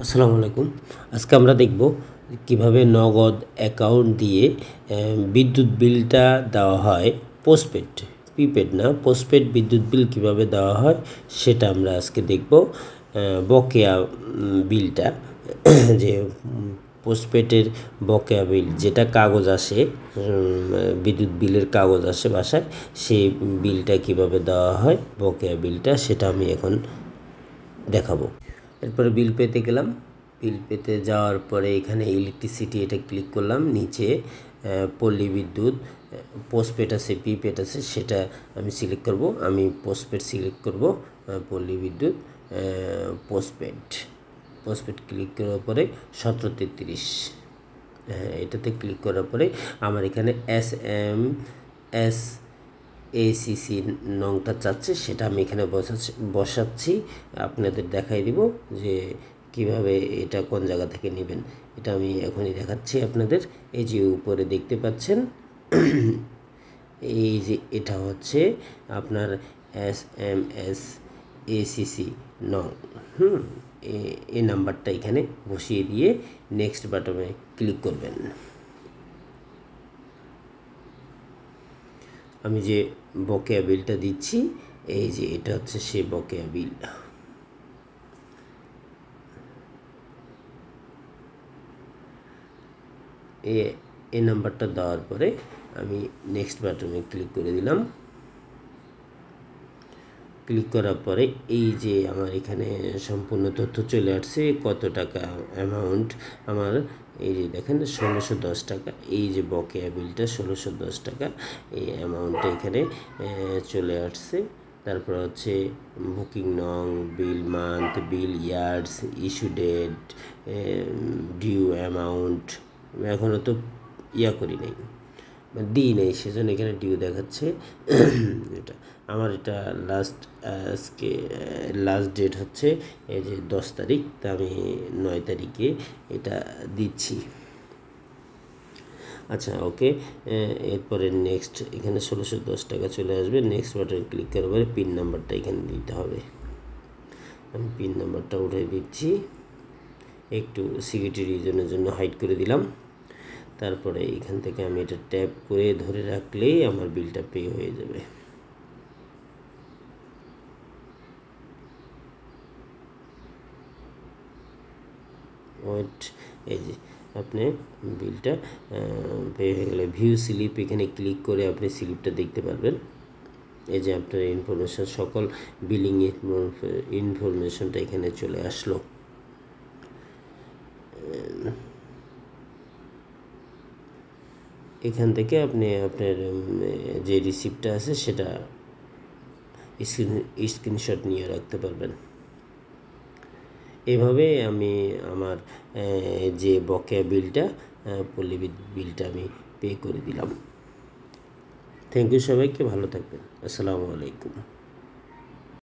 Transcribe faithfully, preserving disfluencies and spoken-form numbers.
আসসালামু আলাইকুম। আজকে আমরা দেখব কিভাবে নগদ অ্যাকাউন্ট দিয়ে বিদ্যুৎ বিলটা দেওয়া হয়। পোস্টপেড, প্রিপেড না, পোস্টপেড বিদ্যুৎ বিল কিভাবে দেওয়া হয় সেটা আমরা আজকে দেখব। বকেয়া বিলটা, যে পোস্টপেডের বকেয়া বিল, যেটা কাগজ আসে, বিদ্যুৎ বিলের কাগজ আসে বাসায়, সেই বিলটা কিভাবে দেওয়া হয়, বকেয়া বিলটা, সেটা আমি এখন দেখাবো। এরপরে বিল পেতে গেলাম। বিল পেতে যাওয়ার পরে এখানে ইলেকট্রিসিটি, এটা ক্লিক করলাম। নিচে পল্লী বিদ্যুৎ, পোস্টপেড আছে, প্রিপেড আছে, সেটা আমি সিলেক্ট করব। আমি পোস্টপেড সিলেক্ট করব। পল্লী বিদ্যুৎ পোস্টপেড, পোস্টপেড ক্লিক করার পরে সতেরো তেত্রিশ, হ্যাঁ, এটাতে ক্লিক করার পরে আমার এখানে এস এম এস এসিসি নংটা চাচ্ছে, সেটা আমি এখানে বসাচ্ছি বসাচ্ছি আপনাদের দেখাই দিব যে কিভাবে এটা কোন জায়গা থেকে নেবেন। এটা আমি এখনই দেখাচ্ছি আপনাদের। এই যে উপরে দেখতে পাচ্ছেন, এই যে এটা হচ্ছে আপনার এস এম এস এসিসি নং। হুম এই নাম্বারটা এখানে বসিয়ে দিয়ে নেক্সট বাটনে ক্লিক করবেন। আমি যে বকেয়া বিলটা দিচ্ছি, এই যে এটা হচ্ছে সে বকেয়া বিল। এই নাম্বারটা দেওয়ার পরে আমি নেক্সট বাটনে ক্লিক করে দিলাম। ক্লিক করার পরে এই যে আমার এখানে সম্পূর্ণ তথ্য চলে আসছে, কত টাকা অ্যামাউন্ট আমার, এই যে দেখেন ষোলোশো দশ টাকা। এই যে বকেয়া বিলটা ষোলোশো দশ টাকা, এই অ্যামাউন্টটা এখানে চলে আসছে। তারপর হচ্ছে বুকিং নং, bill month, bill years, issue date, due amount. এখনও তো ইয়া করি নাই, দিই নেই, সেজন্য এখানে ডিউ দেখাচ্ছে। এটা আমার এটা লাস্ট আজকে লাস্ট ডেট হচ্ছে এই যে দশ তারিখ, তা আমি নয় তারিখে এটা দিচ্ছি। আচ্ছা, ওকে। এরপরে নেক্সট, এখানে ষোলোশো দশ টাকা চলে আসবে। নেক্সট বাটন ক্লিক করার পরে পিন নাম্বারটা এখানে দিতে হবে। আমি পিন নাম্বারটা উঠে দিচ্ছি, একটু সিকিউরিটি রিজনের জন্য হাইড করে দিলাম। তারপরে এখান থেকে আমি এটা ট্যাপ করে ধরে রাখলেই আমার বিলটা পে হয়ে যাবে। ওয়েট, এই যে আপনি বিলটা পে হয়ে গেলে ভিউ স্লিপ, এখানে ক্লিক করে আপনি স্লিপটা দেখতে পারবেন। এই যে আপনার ইনফরমেশন, সকল বিলিং ইনফরমেশনটা এখানে চলে আসলো। এখান থেকে আপনি আপনার যে রিসিপ্টটা আছে সেটা স্ক্রিন স্ক্রিনশট নিয়ে রাখতে পারবেন। এভাবে আমি আমার যে বকেয়া বিলটা, পল্লী বিদ্যুৎ বিলটা আমি পে করে দিলাম। থ্যাংক ইউ সবাইকে, ভালো থাকবেন। আসসালামু আলাইকুম।